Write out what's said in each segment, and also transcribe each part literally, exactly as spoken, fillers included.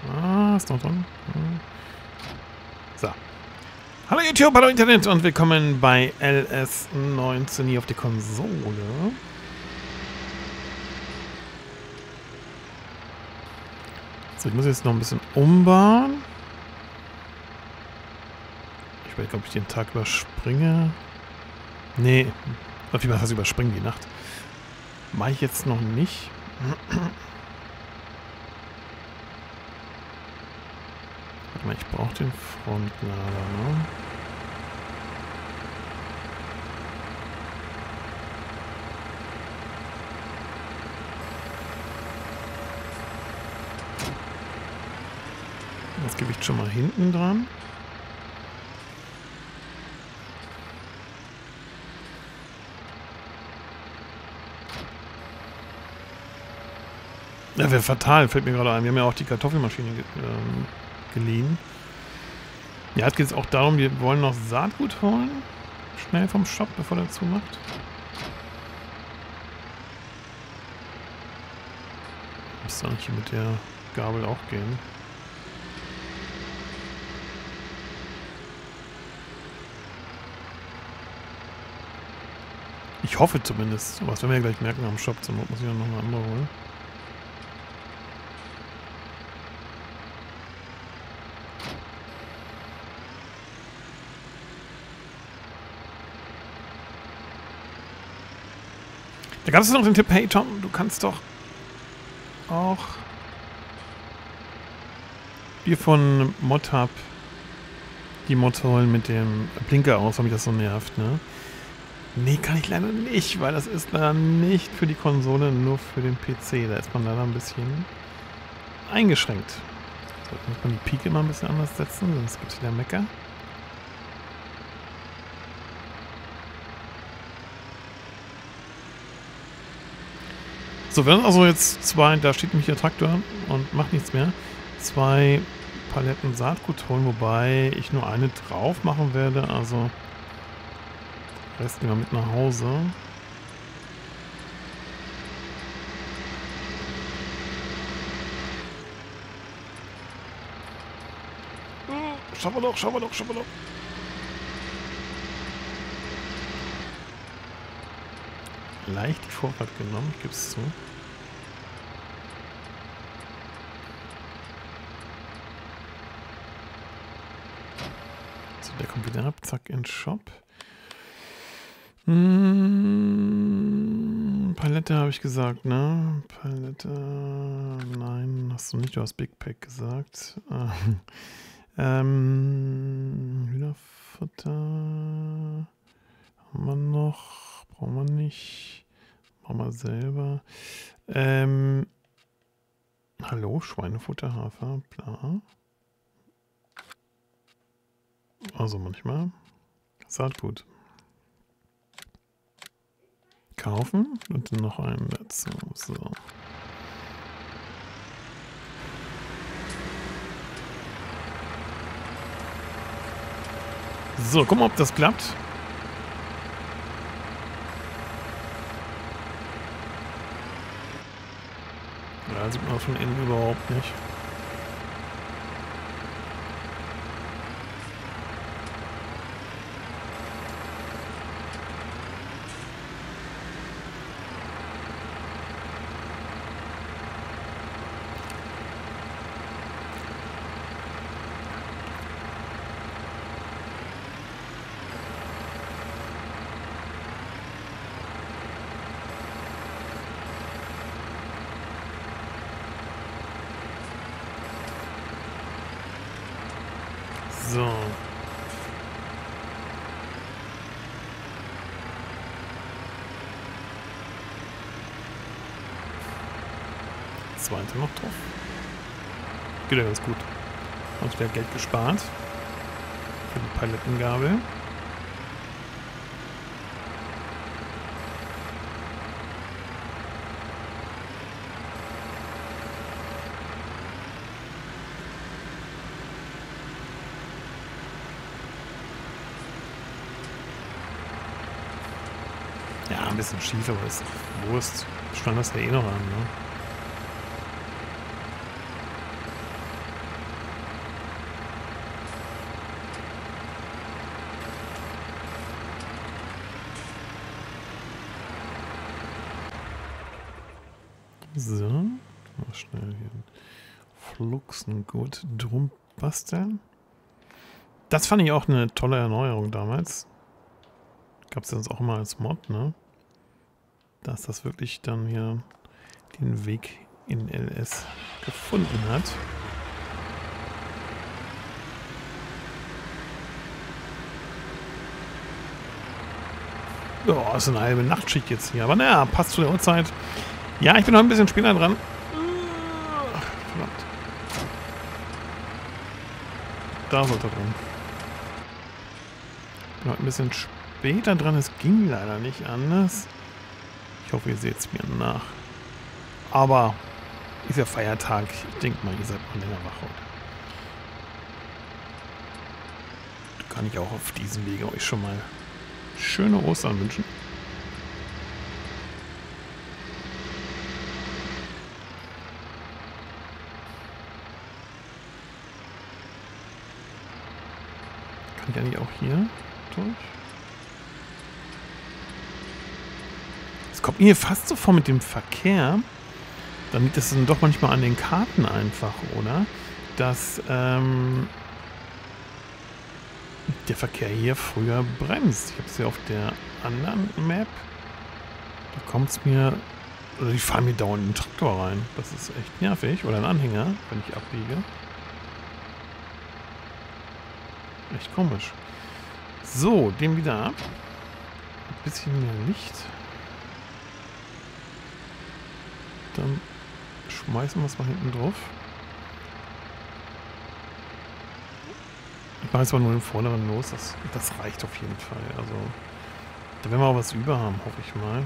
Ah, ist noch drin. So. Hallo YouTube, hallo Internet und willkommen bei L S neunzehn hier auf die Konsole. So, ich muss jetzt noch ein bisschen umbauen. Ich weiß nicht, ob ich den Tag überspringe. Nee, auf jeden Fall heißt überspringen die Nacht. Mache ich jetzt noch nicht. Warte mal, ich brauche den Frontlader, ne? Das Gewicht schon mal hinten dran. Ja, wäre fatal, fällt mir gerade ein. Wir haben ja auch die Kartoffelmaschine ge ähm, geliehen. Ja, jetzt geht es auch darum, wir wollen noch Saatgut holen. Schnell vom Shop, bevor der zumacht. Müsste eigentlich mit der Gabel auch gehen. Ich hoffe zumindest. Aber das werden wir ja gleich merken am Shop. Zur Not muss ich dann noch eine andere holen. Da gab es noch den Tipp, hey Tom, du kannst doch auch hier von ModHub die Mods holen mit dem Blinker aus, weil mich das so nervt, ne? Nee, kann ich leider nicht, weil das ist leider nicht für die Konsole, nur für den P C. Da ist man leider ein bisschen eingeschränkt. So, muss man die Pike immer ein bisschen anders setzen, sonst gibt es wieder Mecker. So, wir haben also jetzt zwei, da steht nämlich der Traktor und macht nichts mehr, zwei Paletten Saatgut holen, wobei ich nur eine drauf machen werde, also Rest nehmen wir mit nach Hause. Schauen wir doch, schauen wir doch, schauen wir doch. Leicht die Vorfahrt genommen, ich gebe es zu. So, der kommt wieder ab, zack, in den Shop. Hm, Palette habe ich gesagt, ne? Palette, nein, hast du nicht, du hast Big Pack gesagt. ähm, Hühnerfutter haben wir noch, brauchen wir nicht, machen wir selber. Ähm, hallo, Schweinefutter, Hafer, bla. Also manchmal. Saatgut. Kaufen und dann noch einen dazu. So. So, gucken wir, ob das klappt. Ja, sieht man von innen überhaupt nicht. So. Zweite noch drauf. Geht ja ganz gut. Und wieder Geld gespart. Für die Palettengabel. Ja, ein bisschen schief, aber ist doch Wurst. Stand das ja eh noch an, ne? So, mal schnell hier einen Fluxengurt drum basteln. Das fand ich auch eine tolle Erneuerung damals. Gab es das auch immer als Mod, ne? Dass das wirklich dann hier den Weg in L S gefunden hat. Ja, ist eine halbe Nachtschicht jetzt hier. Aber naja, passt zu der Uhrzeit. Ja, ich bin noch ein bisschen später dran. Verdammt. Da sollte er dran. Ich bin noch ein bisschen später dran. Es ging leider nicht anders. Ich hoffe, ihr seht es mir nach. Aber ist ja Feiertag. Ich denke mal, ihr seid mal länger wach heute. Kann ich auch auf diesem Wege euch schon mal schöne Ostern wünschen. Kann ich eigentlich auch hier durch? Es kommt mir fast so vor mit dem Verkehr. Dann liegt es dann doch manchmal an den Karten einfach, oder? Dass ähm, der Verkehr hier früher bremst. Ich habe es ja auf der anderen Map. Da kommt es mir... Oder die fahren mir dauernd einen Traktor rein. Das ist echt nervig. Oder ein Anhänger, wenn ich abbiege. Echt komisch. So, den wieder ab. Ein bisschen mehr Licht. Dann schmeißen wir es mal hinten drauf. Ich mache jetzt mal nur den vorderen los. Das, das reicht auf jeden Fall. Also, da werden wir auch was über haben, hoffe ich mal.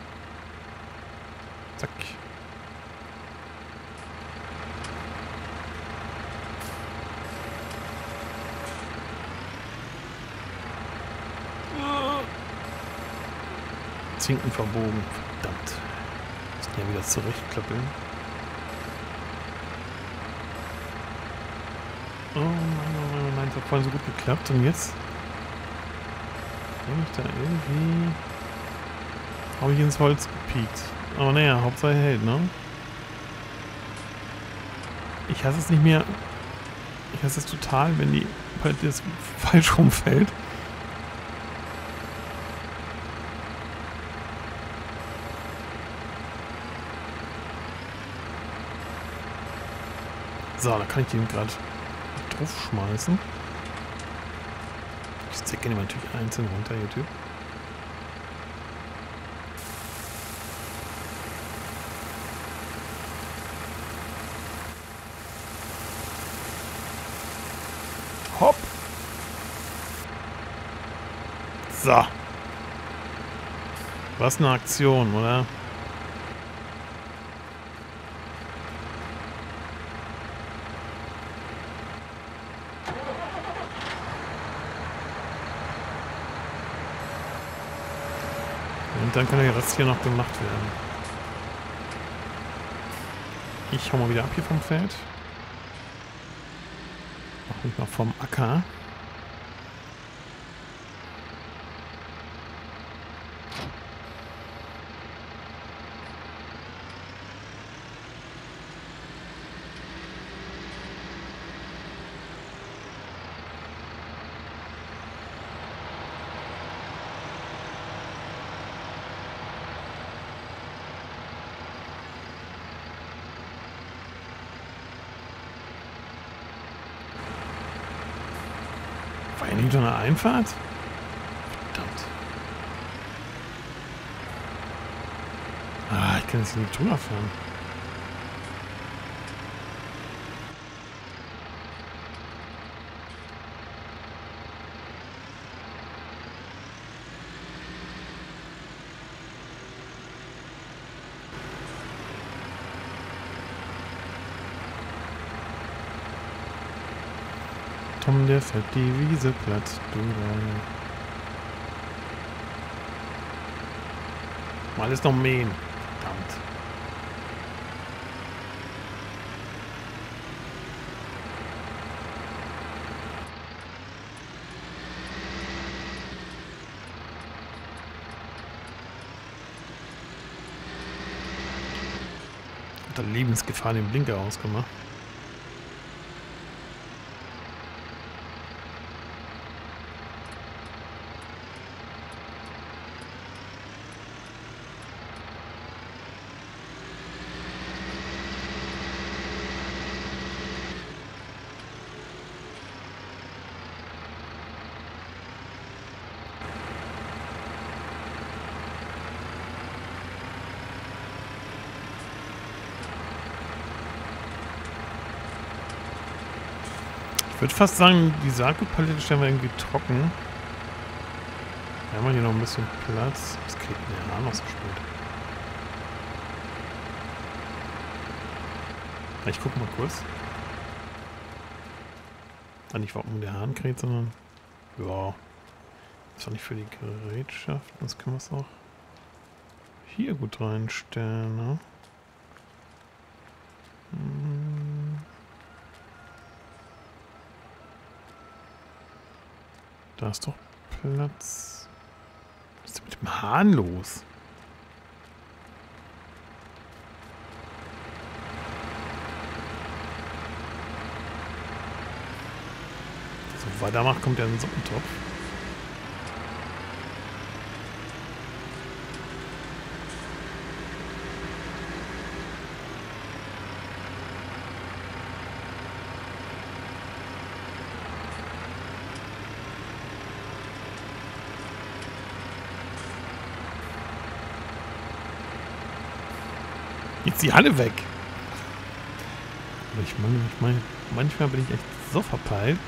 Zack. Zinken verbogen. Verdammt. Müssen ja wieder zurechtklappeln. Oh Mann, oh Mann, oh Mann. Das hat vorhin so gut geklappt. Und jetzt bin ich da irgendwie... Habe ich ins Holz gepiekt. Aber naja, Hauptsache hält, ne? Ich hasse es nicht mehr. Ich hasse es total, wenn die Palette jetzt falsch rumfällt. So, da kann ich den gerade drauf schmeißen. Ich zecke den natürlich einzeln runter, ihr Typ. Hopp! So. Was eine Aktion, oder? Und dann kann der Rest hier noch gemacht werden. Ich hau mal wieder ab hier vom Feld. Mach mich mal vom Acker. War ja nicht so eine Einfahrt? Verdammt. Ah, ich kann jetzt nicht drüber fahren. Tom, der fährt die Wiese platt. Du Mal alles noch mähen. Verdammt. unter Lebensgefahr den Blinker ausgemacht. Ich würde fast sagen, die Saatgutpalette stellen wir irgendwie trocken. Wir haben hier noch ein bisschen Platz. Was kriegt denn der Hahn ausgespielt? Ich gucke mal kurz. Ah, nicht warum der Hahn kriegt, sondern... Ja. Das ist doch nicht für die Gerätschaft. Das können wir es auch hier gut reinstellen, ne? Hm. Da ist doch Platz. Was ist denn mit dem Hahn los? So weitermacht, kommt er in den Suppentopf. Jetzt die Halle weg. Aber ich meine, ich meine, manchmal bin ich echt so verpeilt.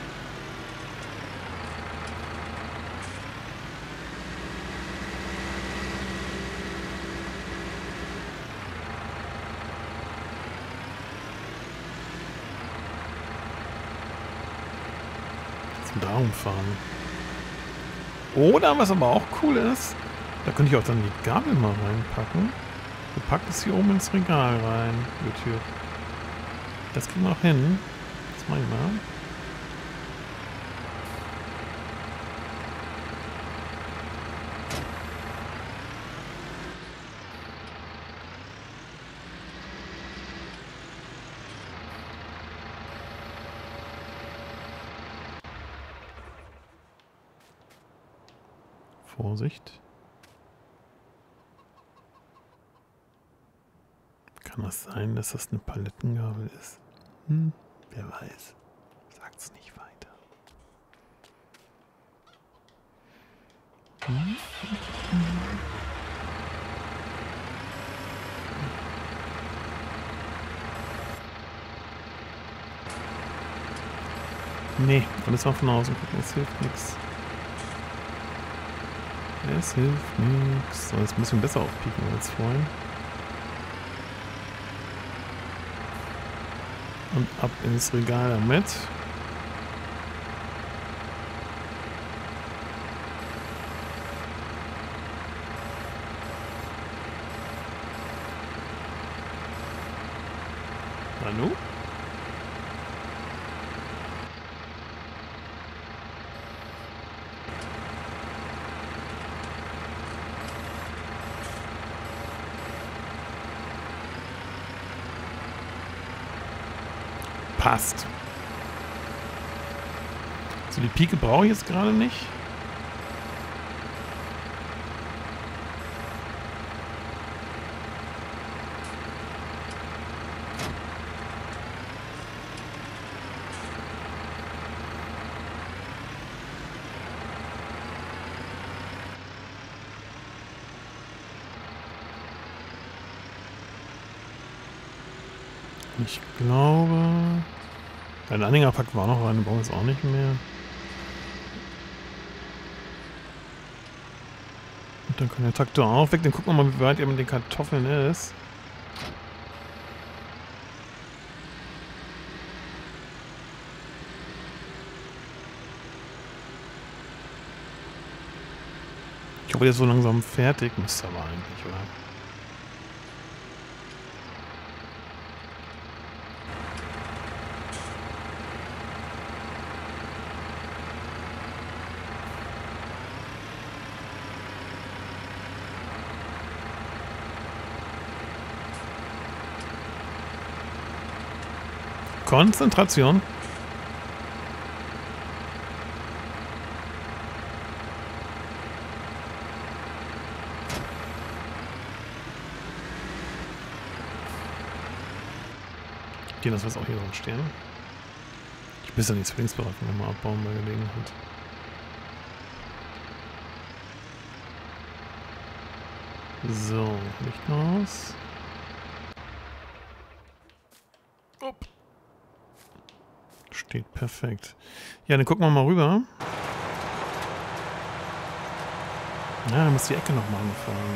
Zum Darum fahren. Oder was aber auch cool ist, da könnte ich auch dann die Gabel mal reinpacken. Du packst es hier oben ins Regal rein, die Tür. Das kriegen wir auch hin. Das mach ich mal. Vorsicht. Kann das sein, dass das eine Palettengabel ist? Hm, wer weiß. Sagt's nicht weiter. Hm? Nee, alles mal von außen gucken, es hilft nichts. Es hilft nichts. So, jetzt ein bisschen besser aufpieken als vorhin. Und ab ins Regal damit. Hallo? Passt. So, die Pike brauche ich jetzt gerade nicht. Ich glaube... Ein Anhängerpack war noch rein, den brauchen wir jetzt auch nicht mehr. Und dann kann der Traktor auch weg. Dann gucken wir mal, wie weit er mit den Kartoffeln ist. Ich hoffe, der ist so langsam fertig. Müsste aber eigentlich, oder? Konzentration. Okay, das wird auch hier drin stehen. Ich muss ja die Zwillingsbereifen nochmal abbauen bei Gelegenheit. So, Licht aus. Upp. Steht perfekt. Ja, dann gucken wir mal rüber. Ja, dann muss die Ecke nochmal angefahren. Ne?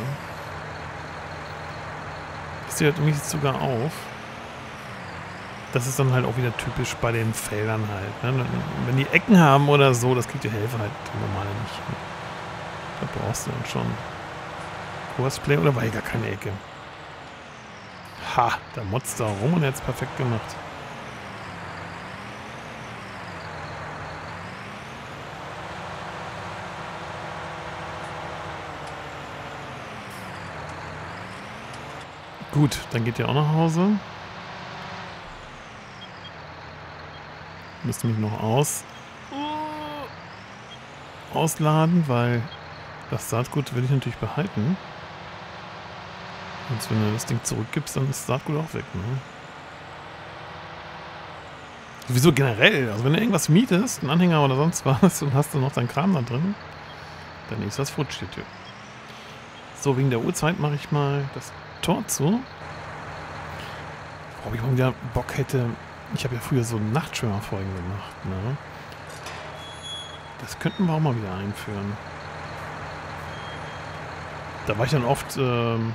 Das sieht irgendwie sogar auf. Das ist dann halt auch wieder typisch bei den Feldern halt. Ne? Wenn die Ecken haben oder so, das kriegt die Helfer halt die normale nicht hin. Da brauchst du dann schon Cosplay oder war hier gar keine Ecke. Ha, da motzt da rum und er hat es perfekt gemacht. Gut, dann geht ihr auch nach Hause. Müsste mich noch aus ausladen, weil das Saatgut will ich natürlich behalten. Und wenn du das Ding zurückgibst, dann ist das Saatgut auch weg. Ne? Sowieso generell, also wenn du irgendwas mietest, einen Anhänger oder sonst was, und hast du noch deinen Kram da drin, dann ist das futsch, die Tür. So, wegen der Uhrzeit mache ich mal das Tor zu. Ob ich mal wieder Bock hätte. Ich habe ja früher so Nachtschwimmerfolgen gemacht. Ne? Das könnten wir auch mal wieder einführen. Da war ich dann oft ähm,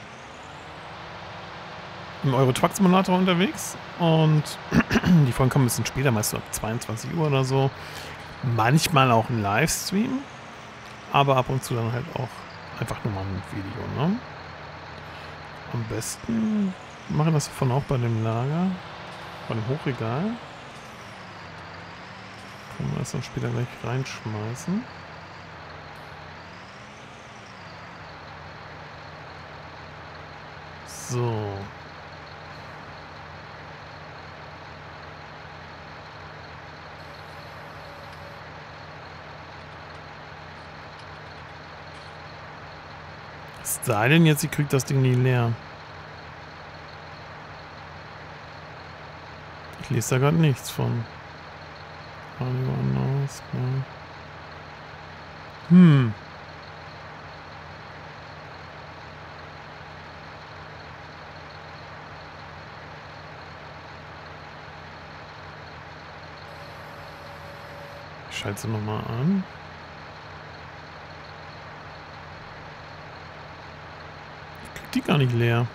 im Euro Truck Simulator unterwegs. Und die Folgen kommen ein bisschen später, meist so ab zweiundzwanzig Uhr oder so. Manchmal auch ein Livestream. Aber ab und zu dann halt auch einfach nur mal ein Video. Ne? Am besten machen wir das davon auch bei dem Lager. Bei dem Hochregal. Können wir das dann später gleich reinschmeißen. So. Es sei denn jetzt, sie kriegt das Ding nie leer. Ich lese da gerade nichts von. Hm. Ich schalte sie nochmal an. Ich krieg die gar nicht leer.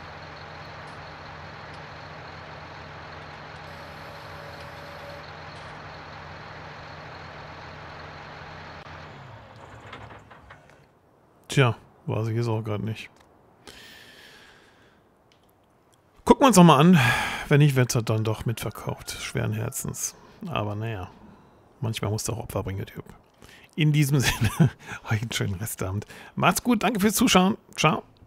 Tja, weiß ich jetzt auch gerade nicht. Gucken wir uns noch mal an. Wenn nicht, wird es dann doch mitverkauft. Schweren Herzens. Aber naja, manchmal muss der auch Opfer bringen, der Typ. In diesem Sinne, euch einen schönen Restabend. Macht's gut, danke fürs Zuschauen. Ciao.